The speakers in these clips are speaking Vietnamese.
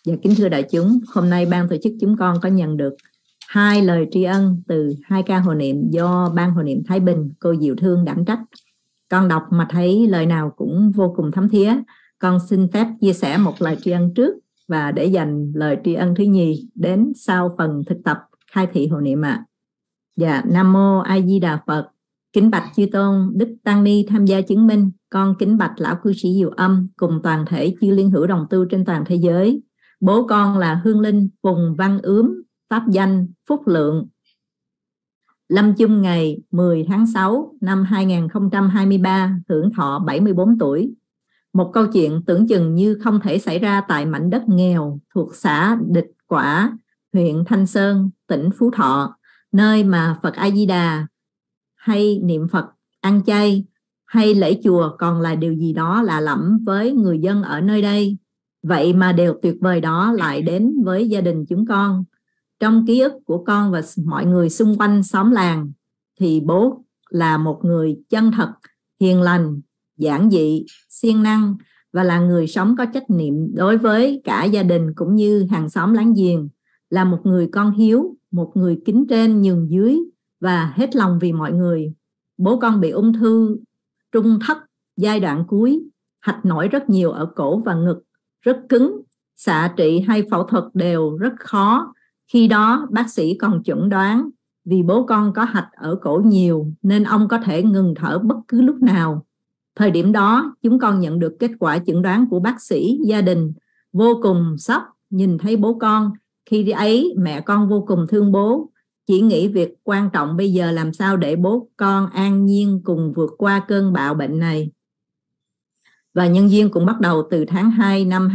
Dạ, kính thưa đại chúng, hôm nay ban tổ chức chúng con có nhận được 2 lời tri ân từ 2 ca hộ niệm do Ban Hộ niệm Thái Bình, cô Diệu Thương đảm trách. Con đọc mà thấy lời nào cũng vô cùng thấm thía. Con xin phép chia sẻ một lời tri ân trước và để dành lời tri ân thứ nhì đến sau phần thực tập khai thị hộ niệm ạ. Dạ, Nam Mô A Di Đà Phật. Kính bạch chư tôn, Đức Tăng Ni tham gia chứng minh. Con kính bạch lão cư sĩ Diệu Âm cùng toàn thể chư liên hữu đồng tu trên toàn thế giới. Bố con là Hương Linh Phùng Văn Ướm, pháp danh Phúc Lượng. Lâm chung ngày 10 tháng 6 năm 2023, hưởng thọ 74 tuổi. Một câu chuyện tưởng chừng như không thể xảy ra tại mảnh đất nghèo thuộc xã Địch Quả, huyện Thanh Sơn, tỉnh Phú Thọ, nơi mà Phật A Di Đà hay niệm Phật, ăn chay hay lễ chùa còn là điều gì đó lạ lẫm với người dân ở nơi đây. Vậy mà điều tuyệt vời đó lại đến với gia đình chúng con. Trong ký ức của con và mọi người xung quanh xóm làng thì bố là một người chân thật, hiền lành, giản dị, siêng năng và là người sống có trách nhiệm đối với cả gia đình cũng như hàng xóm láng giềng, là một người con hiếu, một người kính trên nhường dưới và hết lòng vì mọi người. Bố con bị ung thư trung thất giai đoạn cuối, hạch nổi rất nhiều ở cổ và ngực, rất cứng, xạ trị hay phẫu thuật đều rất khó. Khi đó bác sĩ còn chẩn đoán vì bố con có hạch ở cổ nhiều nên ông có thể ngừng thở bất cứ lúc nào. Thời điểm đó chúng con nhận được kết quả chẩn đoán của bác sĩ. Gia đình vô cùng sốc nhìn thấy bố con. Khi ấy mẹ con vô cùng thương bố, chỉ nghĩ việc quan trọng bây giờ làm sao để bố con an nhiên cùng vượt qua cơn bạo bệnh này. Và nhân duyên cũng bắt đầu từ tháng 2 năm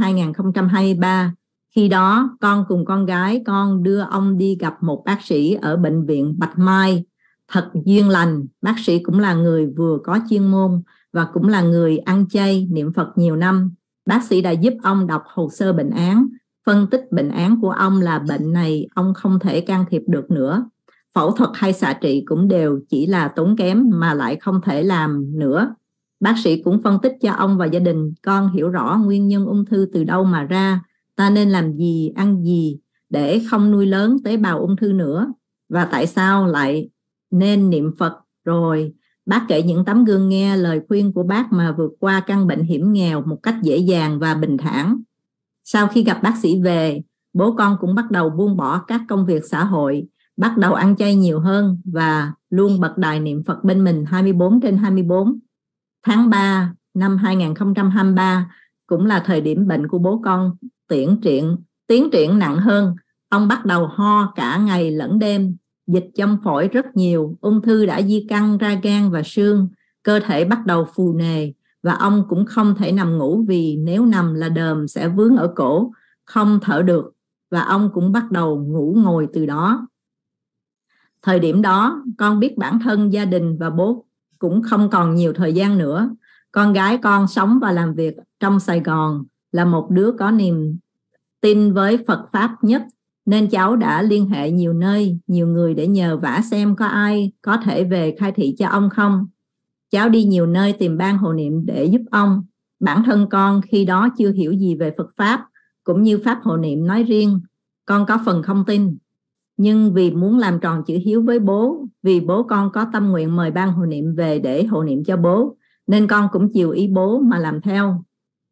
2023. Khi đó con cùng con gái con đưa ông đi gặp một bác sĩ ở bệnh viện Bạch Mai. Thật duyên lành, bác sĩ cũng là người vừa có chuyên môn và cũng là người ăn chay, niệm Phật nhiều năm. Bác sĩ đã giúp ông đọc hồ sơ bệnh án, phân tích bệnh án của ông là bệnh này ông không thể can thiệp được nữa. Phẫu thuật hay xạ trị cũng đều chỉ là tốn kém mà lại không thể làm nữa. Bác sĩ cũng phân tích cho ông và gia đình con hiểu rõ nguyên nhân ung thư từ đâu mà ra, ta nên làm gì, ăn gì để không nuôi lớn tế bào ung thư nữa, và tại sao lại nên niệm Phật. Rồi bác kể những tấm gương nghe lời khuyên của bác mà vượt qua căn bệnh hiểm nghèo một cách dễ dàng và bình thản. Sau khi gặp bác sĩ về, bố con cũng bắt đầu buông bỏ các công việc xã hội, bắt đầu ăn chay nhiều hơn và luôn bật đài niệm Phật bên mình 24/24. Tháng 3 năm 2023 cũng là thời điểm bệnh của bố con tiến triển nặng hơn. Ông bắt đầu ho cả ngày lẫn đêm, dịch trong phổi rất nhiều, ung thư đã di căn ra gan và xương, cơ thể bắt đầu phù nề và ông cũng không thể nằm ngủ vì nếu nằm là đờm sẽ vướng ở cổ, không thở được, và ông cũng bắt đầu ngủ ngồi từ đó. Thời điểm đó con biết bản thân gia đình và bố cũng không còn nhiều thời gian nữa. Con gái con sống và làm việc trong Sài Gòn, là một đứa có niềm tin với Phật Pháp nhất, nên cháu đã liên hệ nhiều nơi, nhiều người để nhờ vả xem có ai có thể về khai thị cho ông không. Cháu đi nhiều nơi tìm ban hộ niệm để giúp ông. Bản thân con khi đó chưa hiểu gì về Phật Pháp, cũng như Pháp hộ niệm nói riêng, con có phần không tin. Nhưng vì muốn làm tròn chữ hiếu với bố, vì bố con có tâm nguyện mời ban hộ niệm về để hộ niệm cho bố, nên con cũng chiều ý bố mà làm theo.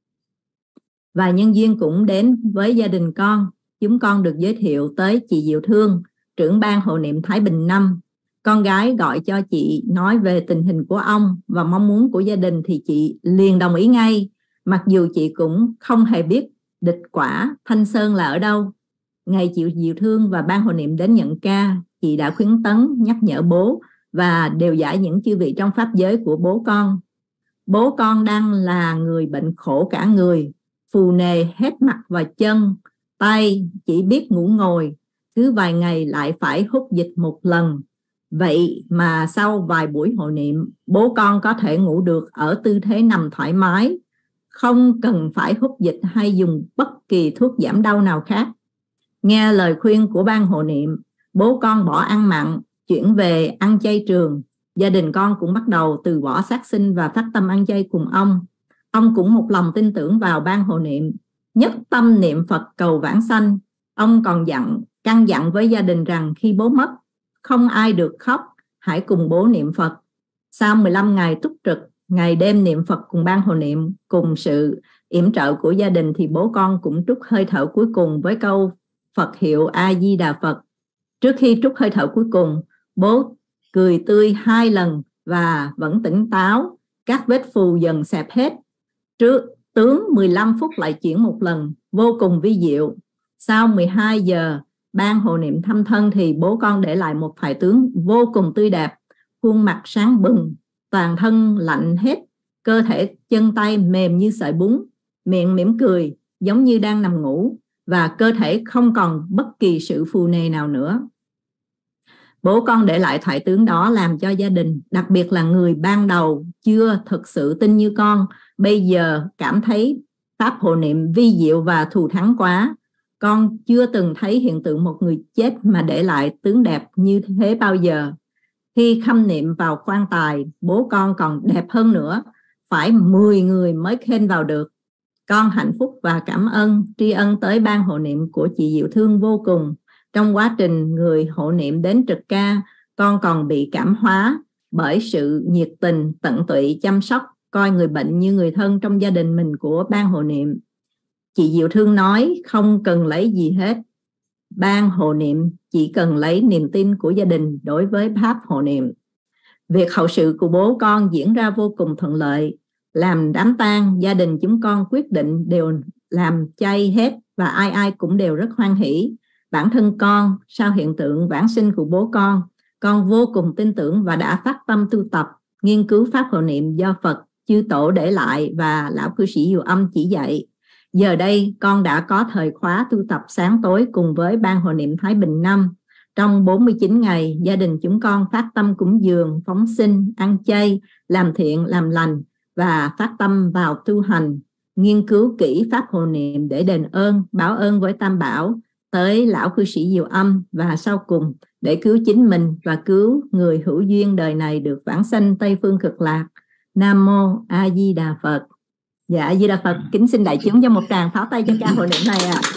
Và nhân duyên cũng đến với gia đình con. Chúng con được giới thiệu tới chị Diệu Thương, trưởng ban hộ niệm Thái Bình 5. Con gái gọi cho chị nói về tình hình của ông và mong muốn của gia đình thì chị liền đồng ý ngay, mặc dù chị cũng không hề biết Địch Quả, Thanh Sơn là ở đâu. Ngày chị Diệu Thương và ban hộ niệm đến nhận ca, chị đã khuyến tấn nhắc nhở bố và đều giải những chư vị trong pháp giới của bố con. Bố con đang là người bệnh khổ cả người, phù nề hết mặt và chân, tay, chỉ biết ngủ ngồi, cứ vài ngày lại phải hút dịch một lần. Vậy mà sau vài buổi hộ niệm, bố con có thể ngủ được ở tư thế nằm thoải mái, không cần phải hút dịch hay dùng bất kỳ thuốc giảm đau nào khác. Nghe lời khuyên của ban hộ niệm, bố con bỏ ăn mặn, chuyển về ăn chay trường. Gia đình con cũng bắt đầu từ bỏ sát sinh và phát tâm ăn chay cùng ông. Ông cũng một lòng tin tưởng vào ban hộ niệm, nhất tâm niệm Phật cầu vãng sanh. Ông còn căn dặn với gia đình rằng khi bố mất, không ai được khóc, hãy cùng bố niệm Phật. Sau 15 ngày túc trực, ngày đêm niệm Phật cùng ban hộ niệm, cùng sự yểm trợ của gia đình, thì bố con cũng trút hơi thở cuối cùng với câu Phật hiệu A Di Đà Phật. Trước khi trút hơi thở cuối cùng, bố cười tươi 2 lần và vẫn tỉnh táo. Các vết phù dần xẹp hết. Tướng 15 phút lại chuyển một lần, vô cùng vi diệu. Sau 12 giờ ban hộ niệm thăm thân thì bố con để lại một thoại tướng vô cùng tươi đẹp. Khuôn mặt sáng bừng, toàn thân lạnh hết, cơ thể chân tay mềm như sợi bún, miệng mỉm cười giống như đang nằm ngủ, và cơ thể không còn bất kỳ sự phù nề nào nữa. Bố con để lại thoại tướng đó làm cho gia đình, đặc biệt là người ban đầu chưa thực sự tin như con, bây giờ cảm thấy pháp hộ niệm vi diệu và thù thắng quá. Con chưa từng thấy hiện tượng một người chết mà để lại tướng đẹp như thế bao giờ. Khi khâm niệm vào quan tài, bố con còn đẹp hơn nữa, phải 10 người mới khen vào được. Con hạnh phúc và cảm ơn, tri ân tới ban hộ niệm của chị Diệu Thương vô cùng. Trong quá trình người hộ niệm đến trực ca, con còn bị cảm hóa bởi sự nhiệt tình, tận tụy chăm sóc, coi người bệnh như người thân trong gia đình mình của ban hộ niệm. Chị Diệu Thương nói không cần lấy gì hết. Ban hộ niệm chỉ cần lấy niềm tin của gia đình đối với pháp hộ niệm. Việc hậu sự của bố con diễn ra vô cùng thuận lợi. Làm đám tang, gia đình chúng con quyết định đều làm chay hết, và ai ai cũng đều rất hoan hỷ. Bản thân con, sau hiện tượng vãng sinh của bố con vô cùng tin tưởng và đã phát tâm tu tập, nghiên cứu pháp hộ niệm do Phật, chư tổ để lại và lão cư sĩ Diệu Âm chỉ dạy. Giờ đây con đã có thời khóa tu tập sáng tối cùng với ban hộ niệm Thái Bình 5. Trong 49 ngày, gia đình chúng con phát tâm cúng dường, phóng sinh, ăn chay, làm thiện, làm lành và phát tâm vào tu hành, nghiên cứu kỹ pháp hộ niệm để đền ơn, báo ơn với Tam Bảo, tới lão cư sĩ Diệu Âm, và sau cùng để cứu chính mình và cứu người hữu duyên đời này được vãng sanh Tây Phương Cực Lạc. Nam Mô A Di Đà Phật. Dạ, A Di Đà Phật. Kính xin đại chúng cho một tràng pháo tay cho ca hộ niệm này ạ.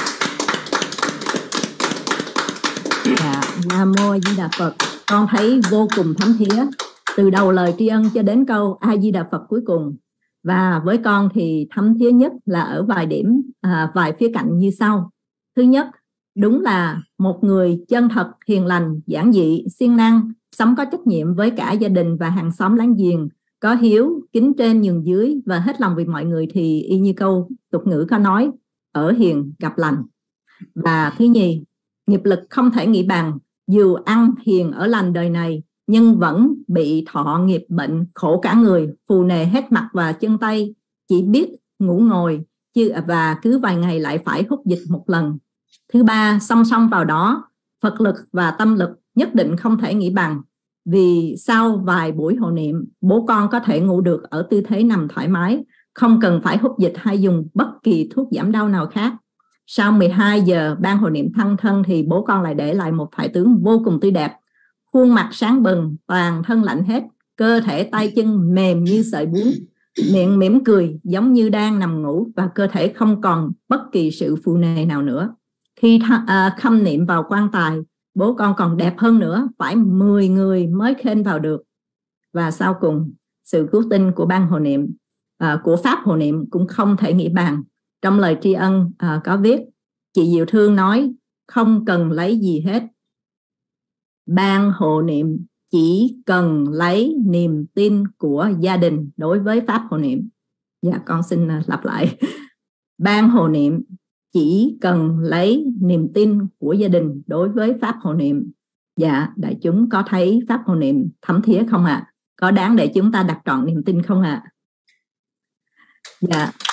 Dạ, Nam Mô A Di Đà Phật. Con thấy vô cùng thấm thía từ đầu lời tri ân cho đến câu A Di Đà Phật cuối cùng. Và với con thì thấm thía nhất là ở vài điểm, vài khía cạnh như sau. Thứ nhất, đúng là một người chân thật, hiền lành, giản dị, siêng năng, sống có trách nhiệm với cả gia đình và hàng xóm láng giềng, có hiếu, kính trên nhường dưới và hết lòng vì mọi người, thì y như câu tục ngữ có nói, ở hiền gặp lành. Và thứ nhì, nghiệp lực không thể nghĩ bằng, dù ăn hiền ở lành đời này nhưng vẫn bị thọ nghiệp bệnh, khổ cả người, phù nề hết mặt và chân tay, chỉ biết ngủ ngồi và cứ vài ngày lại phải hút dịch một lần. Thứ ba, song song vào đó, Phật lực và tâm lực nhất định không thể nghĩ bằng, vì sau vài buổi hộ niệm, bố con có thể ngủ được ở tư thế nằm thoải mái, không cần phải hút dịch hay dùng bất kỳ thuốc giảm đau nào khác. Sau 12 giờ ban hộ niệm thăng thân thì bố con lại để lại một thoại tướng vô cùng tươi đẹp. Khuôn mặt sáng bừng, toàn thân lạnh hết, cơ thể tay chân mềm như sợi bún, miệng mỉm cười giống như đang nằm ngủ, và cơ thể không còn bất kỳ sự phù nề nào nữa. Khi khâm niệm vào quan tài, bố con còn đẹp hơn nữa, phải 10 người mới khen vào được. Và sau cùng, sự cứu tinh của ban hộ niệm, của pháp hộ niệm cũng không thể nghĩ bàn. Trong lời tri ân có viết, chị Diệu Thương nói không cần lấy gì hết. Ban hộ niệm chỉ cần lấy niềm tin của gia đình đối với pháp hộ niệm. Dạ, con xin lặp lại. Ban hộ niệm chỉ cần lấy niềm tin của gia đình đối với pháp hộ niệm. Dạ, đại chúng có thấy pháp hộ niệm thấm thía không ạ? Có đáng để chúng ta đặt trọn niềm tin không ạ? Dạ,